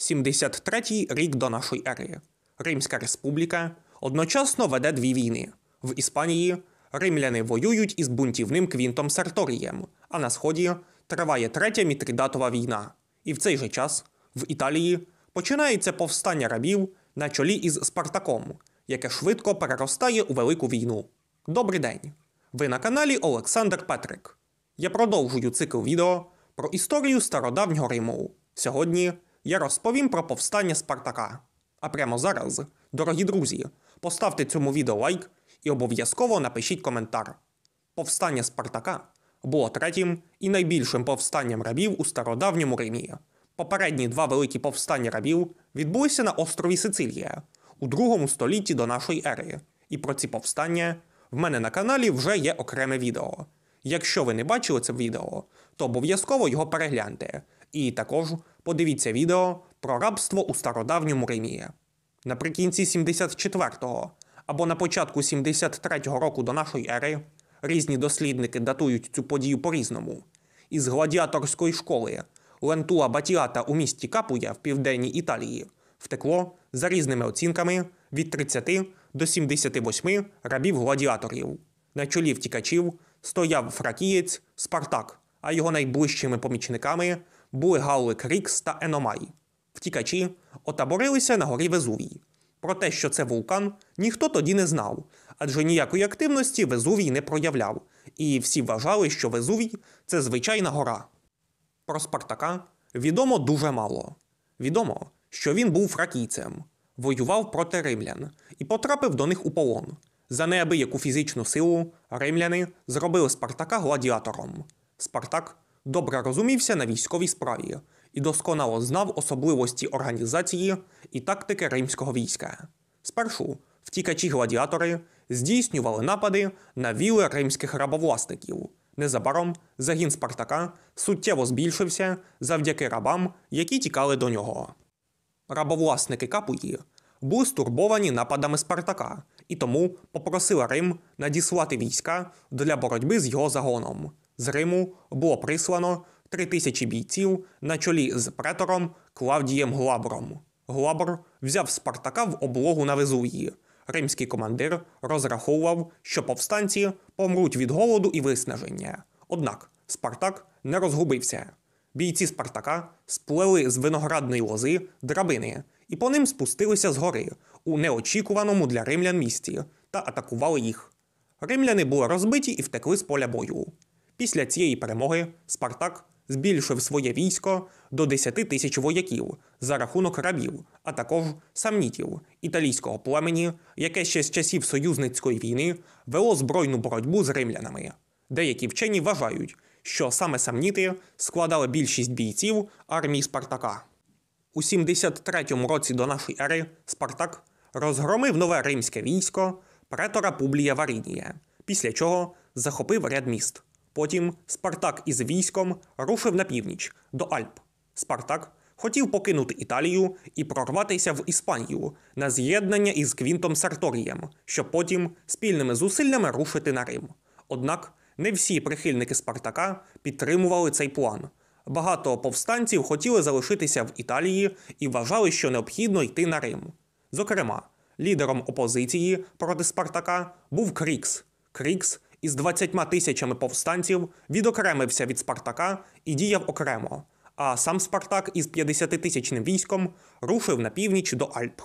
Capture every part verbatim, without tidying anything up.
сімдесят третій рік до нашої ери. Римська республіка одночасно веде дві війни. В Іспанії римляни воюють із бунтівним Квінтом Серторієм, а на сході триває третя Мітридатова війна. І в цей же час в Італії починається повстання рабів на чолі із Спартаком, яке швидко переростає у велику війну. Добрий день! Ви на каналі Олександр Петрик. Я продовжую цикл відео про історію стародавнього Риму. Сьогодні я розповім про повстання Спартака. А прямо зараз, дорогі друзі, поставте цьому відео лайк і обов'язково напишіть коментар. Повстання Спартака було третім і найбільшим повстанням рабів у стародавньому Римі. Попередні два великі повстання рабів відбулися на острові Сицилія у другому столітті до нашої ери. І про ці повстання в мене на каналі вже є окреме відео. Якщо ви не бачили це відео, то обов'язково його перегляньте. І також подивіться відео про рабство у стародавньому Римі. Наприкінці сімдесят четвертого або на початку сімдесят третього року до нашої ери різні дослідники датують цю подію по-різному. Із гладіаторської школи Лентуа Батіата у місті Капуя в південній Італії втекло, за різними оцінками, від тридцяти до сімдесяти восьми рабів-гладіаторів. На чолі втікачів стояв фракієць Спартак, а його найближчими помічниками були Галли Крікс та Еномай. Втікачі отаборилися на горі Везувій. Про те, що це вулкан, ніхто тоді не знав, адже ніякої активності Везувій не проявляв, і всі вважали, що Везувій – це звичайна гора. Про Спартака відомо дуже мало. Відомо, що він був фракійцем, воював проти римлян і потрапив до них у полон. За неабияку фізичну силу римляни зробили Спартака гладіатором. Спартак добре розумівся на військовій справі і досконало знав особливості організації і тактики римського війська. Спершу втікачі-гладіатори здійснювали напади на віли римських рабовласників. Незабаром загін Спартака суттєво збільшився завдяки рабам, які тікали до нього. Рабовласники Капуї були стурбовані нападами Спартака і тому попросили Рим надіслати війська для боротьби з його загоном. З Риму було прислано три тисячі бійців на чолі з претором Клавдієм Глабром. Глабр взяв Спартака в облогу на Везувії. Римський командир розраховував, що повстанці помруть від голоду і виснаження. Однак Спартак не розгубився. Бійці Спартака сплели з виноградної лози драбини і по ним спустилися з гори у неочікуваному для римлян місці та атакували їх. Римляни були розбиті і втекли з поля бою. Після цієї перемоги Спартак збільшив своє військо до десяти тисяч вояків за рахунок рабів, а також самнітів, італійського племені, яке ще з часів союзницької війни вело збройну боротьбу з римлянами. Деякі вчені вважають, що саме самніти складали більшість бійців армії Спартака. У сімдесят третьому році до нашої ери Спартак розгромив нове римське військо претора Публія Варінія, після чого захопив ряд міст. Потім Спартак із військом рушив на північ, до Альп. Спартак хотів покинути Італію і прорватися в Іспанію на з'єднання із Квінтом Серторієм, щоб потім спільними зусиллями рушити на Рим. Однак не всі прихильники Спартака підтримували цей план. Багато повстанців хотіли залишитися в Італії і вважали, що необхідно йти на Рим. Зокрема, лідером опозиції проти Спартака був Крікс. Крікс із двадцятьма тисячами повстанців відокремився від Спартака і діяв окремо, а сам Спартак із п'ятдесятитисячним військом рушив на північ до Альп.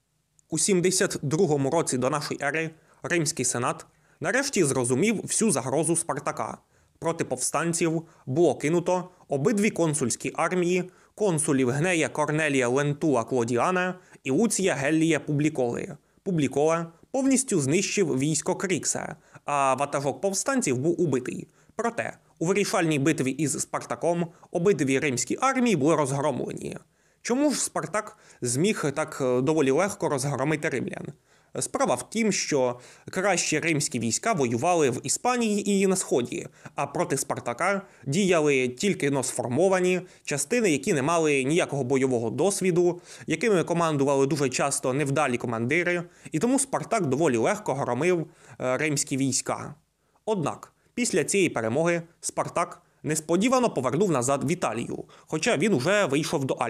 У сімдесят другому році до нашої ери Римський сенат нарешті зрозумів всю загрозу Спартака. Проти повстанців було кинуто обидві консульські армії консулів Гнея Корнелія Лентуа Клодіана і Луція Геллія Публіколи. Публікола повністю знищив військо Крікса, а ватажок повстанців був убитий. Проте, у вирішальній битві із Спартаком обидві римські армії були розгромлені. Чому ж Спартак зміг так доволі легко розгромити римлян? Справа в тім, що кращі римські війська воювали в Іспанії і на Сході, а проти Спартака діяли тільки но сформовані частини, які не мали ніякого бойового досвіду, якими командували дуже часто невдалі командири, і тому Спартак доволі легко громив римські війська. Однак, після цієї перемоги Спартак несподівано повернув назад в Італію, хоча він уже вийшов до Альп.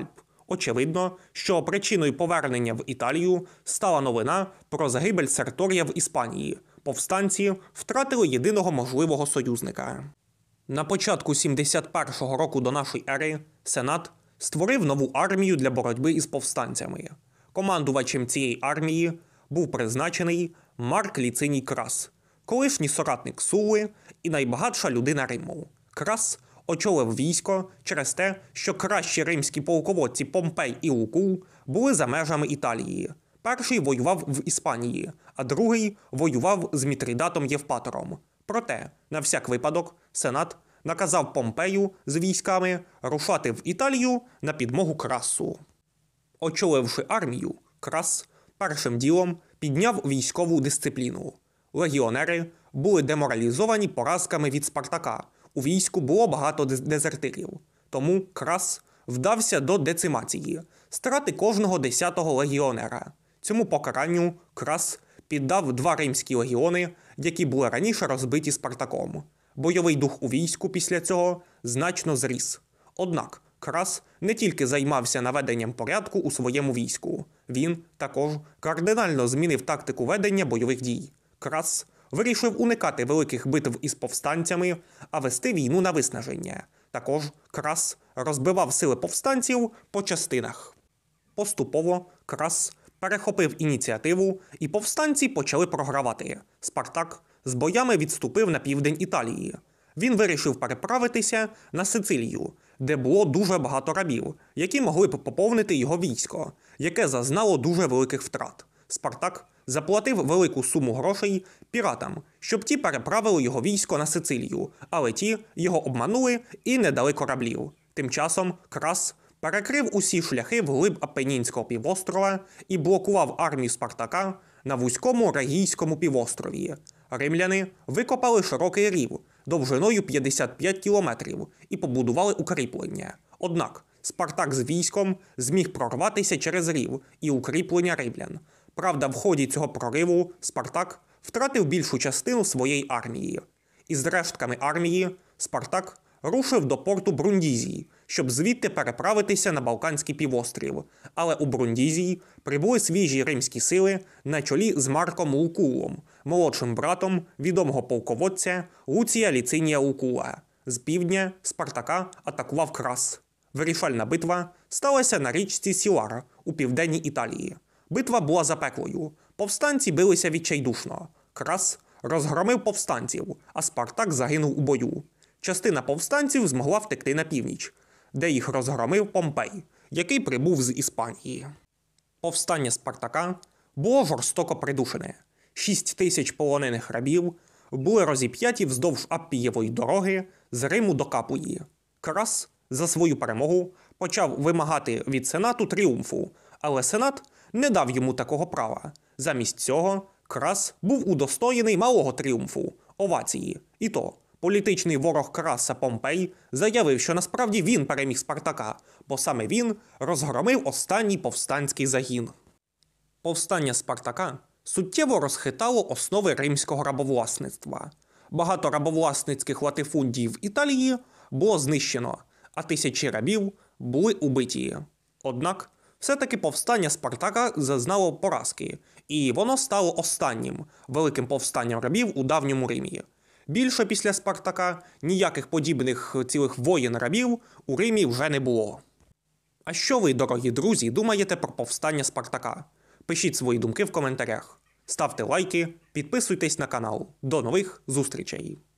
Очевидно, що причиною повернення в Італію стала новина про загибель Серторія в Іспанії. Повстанці втратили єдиного можливого союзника. На початку сімдесят першого року до нашої ери Сенат створив нову армію для боротьби із повстанцями. Командувачем цієї армії був призначений Марк Ліциній Крас, колишній соратник Сули і найбагатша людина Риму. Крас очолив військо через те, що кращі римські полководці Помпей і Лукул були за межами Італії. Перший воював в Іспанії, а другий воював з Мітридатом Євпатором. Проте, на всяк випадок, Сенат наказав Помпею з військами рушати в Італію на підмогу Красу. Очоливши армію, Крас першим ділом підняв військову дисципліну. Легіонери були деморалізовані поразками від Спартака. У війську було багато дезертирів. Тому Крас вдався до децимації, страти кожного десятого легіонера. Цьому покаранню Крас піддав два римські легіони, які були раніше розбиті Спартаком. Бойовий дух у війську після цього значно зріс. Однак Крас не тільки займався наведенням порядку у своєму війську. Він також кардинально змінив тактику ведення бойових дій. Крас вирішив уникати великих битв із повстанцями, а вести війну на виснаження. Також Крас розбивав сили повстанців по частинах. Поступово Крас перехопив ініціативу, і повстанці почали програвати. Спартак з боями відступив на південь Італії. Він вирішив переправитися на Сицилію, де було дуже багато рабів, які могли б поповнити його військо, яке зазнало дуже великих втрат. Спартак заплатив велику суму грошей піратам, щоб ті переправили його військо на Сицилію, але ті його обманули і не дали кораблів. Тим часом Крас перекрив усі шляхи вглиб Апенінського півострова і блокував армію Спартака на вузькому Регійському півострові. Римляни викопали широкий рів довжиною п'ятдесят п'ять кілометрів і побудували укріплення. Однак Спартак з військом зміг прорватися через рів і укріплення римлян. Правда, в ході цього прориву Спартак втратив більшу частину своєї армії. Із рештками армії Спартак рушив до порту Брундізії, щоб звідти переправитися на Балканський півострів. Але у Брундізії прибули свіжі римські сили на чолі з Марком Лукулом, молодшим братом відомого полководця Луція Ліцинія Лукула. З півдня Спартака атакував Крас. Вирішальна битва сталася на річці Сілар у південній Італії. Битва була запеклою. Повстанці билися відчайдушно. Крас розгромив повстанців, а Спартак загинув у бою. Частина повстанців змогла втекти на північ, де їх розгромив Помпей, який прибув з Іспанії. Повстання Спартака було жорстоко придушене. Шість тисяч полонених рабів були розіп'яті вздовж Аппієвої дороги з Риму до Капуї. Крас за свою перемогу почав вимагати від Сенату тріумфу, але Сенат не дав йому такого права. Замість цього Крас був удостоєний малого тріумфу – овації. І то політичний ворог Краса Помпей заявив, що насправді він переміг Спартака, бо саме він розгромив останній повстанський загін. Повстання Спартака суттєво розхитало основи римського рабовласництва. Багато рабовласницьких латифундій в Італії було знищено, а тисячі рабів були убиті. Однак, все-таки повстання Спартака зазнало поразки, і воно стало останнім великим повстанням рабів у давньому Римі. Більше після Спартака ніяких подібних цілих воєн рабів у Римі вже не було. А що ви, дорогі друзі, думаєте про повстання Спартака? Пишіть свої думки в коментарях. Ставте лайки, підписуйтесь на канал. До нових зустрічей!